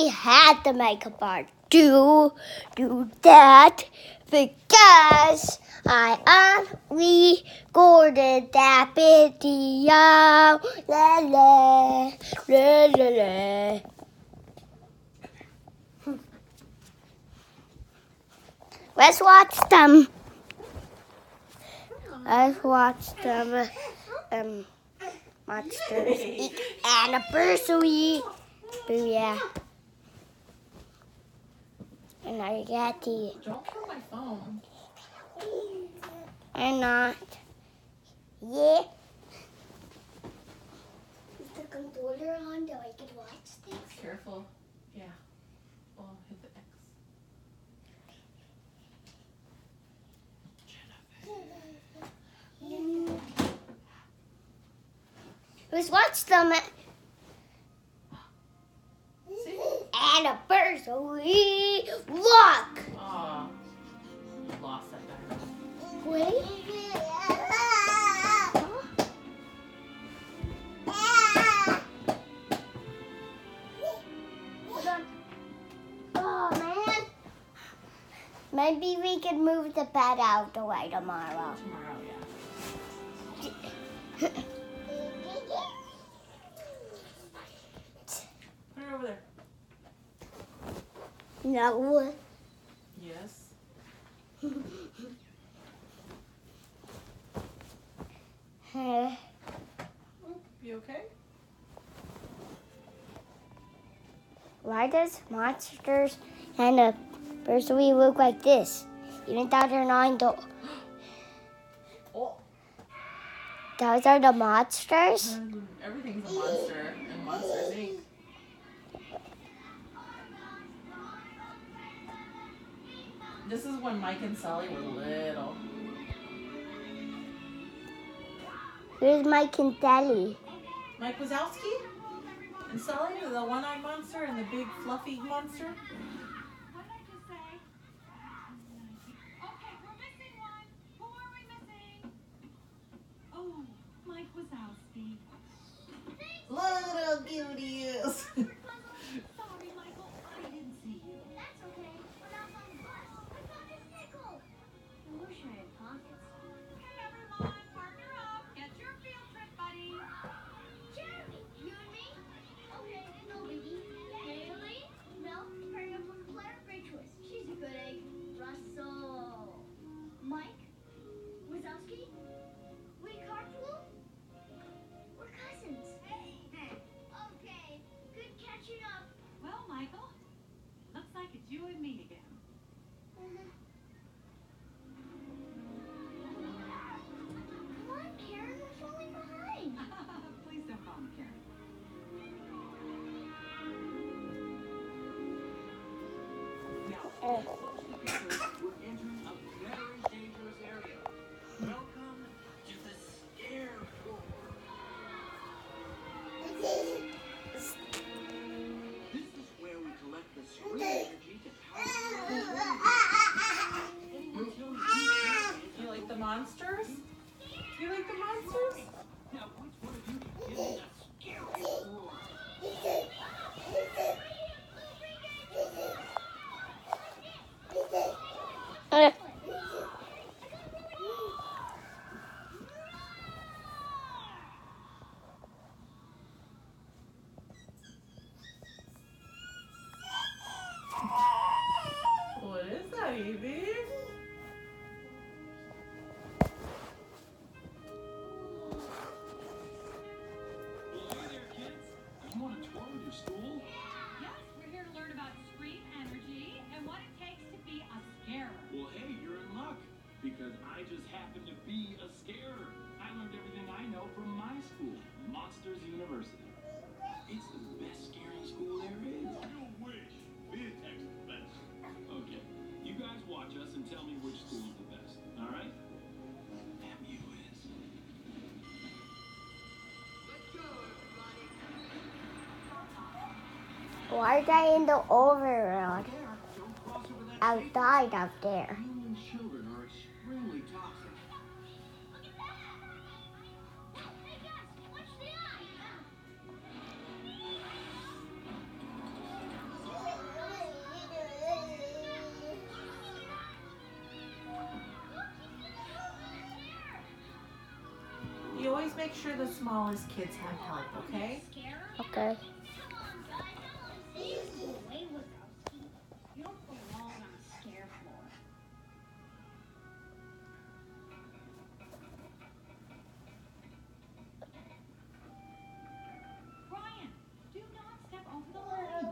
had to make a part do that because I recorded that video. La la la la la. Let's watch them. Let's watch them. Monsters eat anniversary. Booyah. And I got the. Don't kill my phone. I'm not. Yeah. Is the controller on so I can watch this? Careful. Yeah. Oh, hit the X. Let's watch them. See? Anniversary. Look. Aw. You lost that dinosaur. Wait. Hold on. Oh man. Maybe we can move the bed out the way tomorrow. Tomorrow, yeah. Put it over there. No. Yes. You okay? Why does monsters and a person look like this? Even though they're not the. Oh. Those are the monsters? Everything's a monster in Monsters Inc. This is when Mike and Sally were little. Where's Mike and Sally? Mike Wazowski and Sally, the one-eyed monster and the big fluffy monster. What did I just say? Okay, we're missing one. Who are we missing? Oh, Mike Wazowski. Little cuties. Sorry, Michael, I didn't see you. That's okay. We're not on the bus. I found this nickel. I wish I had pockets. Okay, everyone, partner up. Get your field trip, buddy. Jeremy, you and me? Okay, no biggie. Haley? No, hurry up with Claire. Great choice. She's a good egg. Russell. Mike? Wazowski? Lee Carpool? We're cousins. Okay, good catching up. Well, Michael, looks like it's you and me again. Come on, Karen, we're falling behind. Please don't call me Karen. We're entering a very dangerous area. Welcome to the Scare Floor. This is where we collect the screen energy to power the You like the monsters? You like the monsters? Now, which one of you can get in the Scare Floor? What is that, Evie? Well, hey there, kids. You want a tour of your school? Yes, we're here to learn about scream energy and what it takes to be a scarer. Well, hey, you're in luck. Because I just happen to be a scarer. I learned everything I know from my school, Monsters University. It's the best scaring school there is. You wish. ViaTech's the best. Okay, you guys watch us and tell me which school's the best, all right? FAMU is. Let's go, everybody. Why are they in the overworld? Don't cross over that Outside up there. Human children are extremely toxic. Look at that! Hey guys, watch the eye! make sure the smallest kids have help, okay? Okay. Come on, guys. I want to see you. Away with us. You don't belong on a scare floor. Brian, do not step over the line.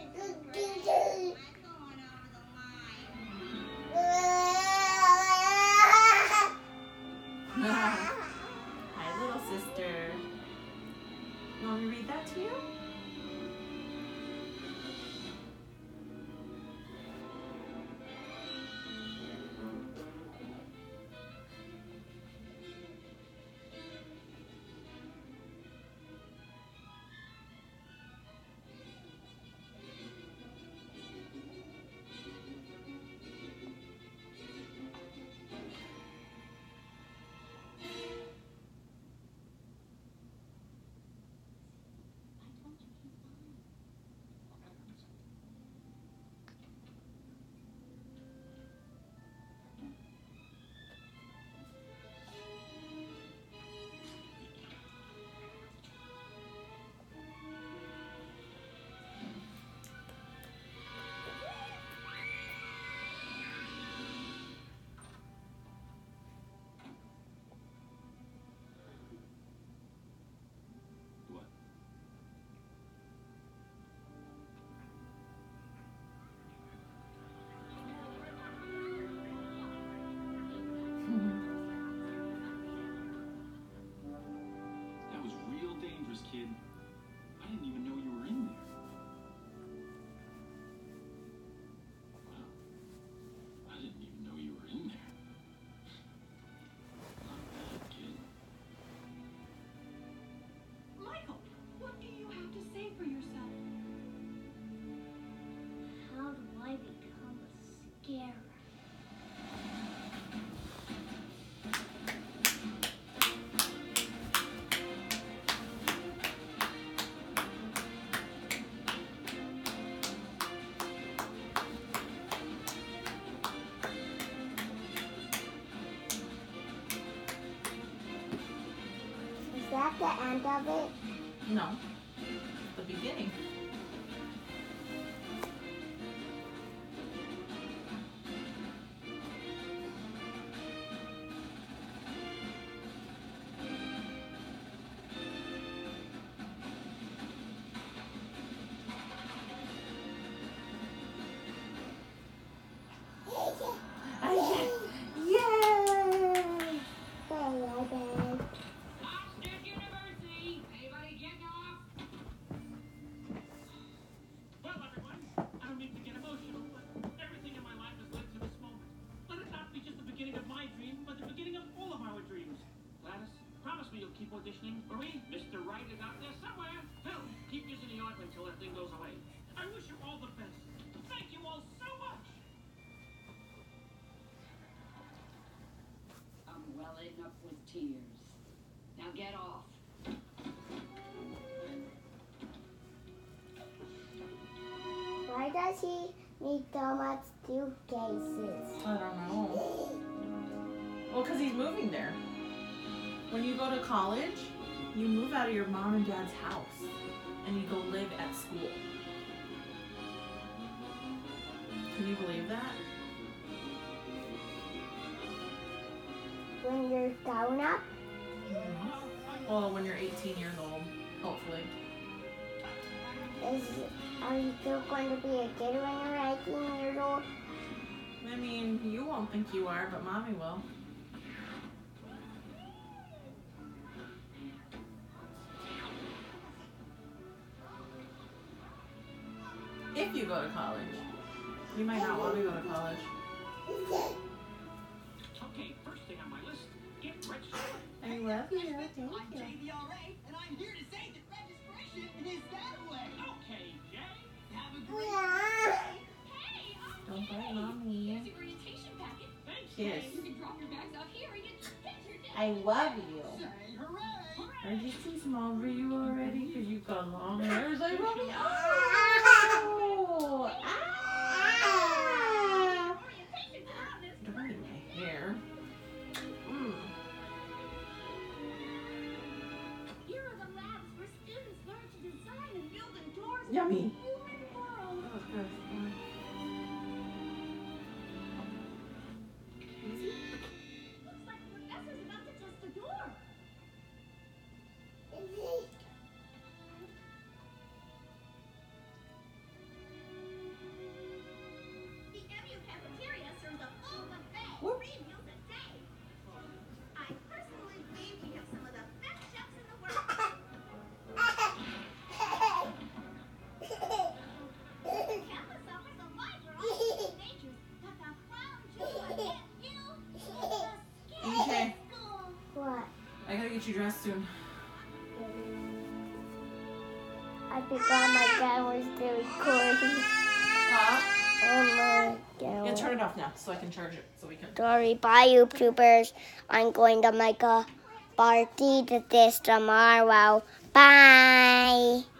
Hi, little sister. You want me to read that to you? What? That was real dangerous, kid. I didn't even know you were in there. Wow. I didn't even know you were in there. Not bad, kid. Michael, what do you have to say for yourself? How do I become a scarer? Is that the end of it? No. The beginning. Yay! Oxford University! Anybody getting off? Well, everyone, I don't mean to get emotional, but everything in my life has led to this moment. Let it not be just the beginning of my dream, but the beginning of all of our dreams. Gladys, promise me you'll keep auditioning. Marie, Mr. Right is out there somewhere. Phil, keep using the ointment until that thing goes away. I wish you all the best. Thank you all so much. I'm welling up with tears. Now get off. Why does he need so much suitcases? I don't know. Well, because he's moving there. When you go to college, you move out of your mom and dad's house and you go live at school. Can you believe that? When you're grown up? Well, when you're 18 years old, hopefully. Are you still going to be a kid when you're 18 years old? I mean, you won't think you are, but mommy will. If you go to college. You might not want to go to college. Okay, first thing on my list, get registered. I love you. Thank I'm you. JVRA, and I'm here to say that registration is that way. Okay, Jay. Have a great Hey, I'm Don't bite Here's mommy. your orientation packet. Thanks. Kiss. You can drop your bags out here and get your picture taken. I love you. Say hooray! Are you too small for you already? Because you've got long hairs like mommy. Oh! Ah! Orientation promise. Don't bite my hair. dressed soon. I forgot my dad was still recording. Huh? Oh my Yeah, God. turn it off now so I can charge it. So we can. Sorry, bye YouTubers. I'm going to make a party to this tomorrow. Bye.